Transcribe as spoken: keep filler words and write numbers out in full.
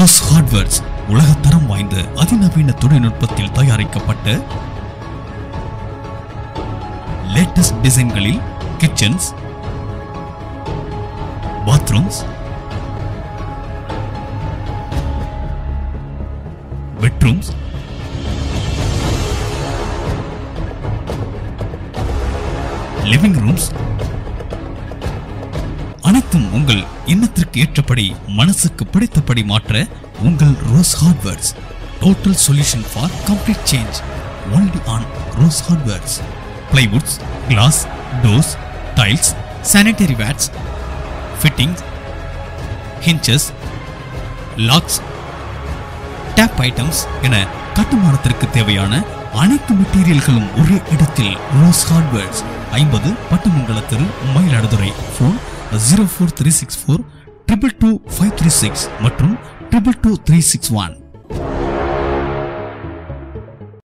Rose hardwares உலகத்தரம் வாய்ந்த அதிநவீன தொழில்நுட்பத்தில் தயாரிக்கப்பட்ட லேட்டஸ்ட் டிசைன்களில் kitchens, bathrooms, bedrooms, living rooms அனைத்தும் உங்கள் எண்ணத்திற்கு ஏற்றபடி மனசுக்கு பிடித்தபடி மாற்ற உங்கள் rose hardwares. Total solution for complete change only on rose hardwares. Plywoods, glass, doors, tiles, sanitary wares, fittings, hinges, locks, tap items என கட்டுமானத்திற்கு தேவையான அனைத்து மெட்டீரியல்களும் ஒரே இடத்தில். ரோஸ் ஹார்ட்வேர்ஸ், ஐம்பது பட்டமங்கல தெரு, Mayiladuthurai. Phone zero four three six four triple two five three six மற்றும் triple two three six one.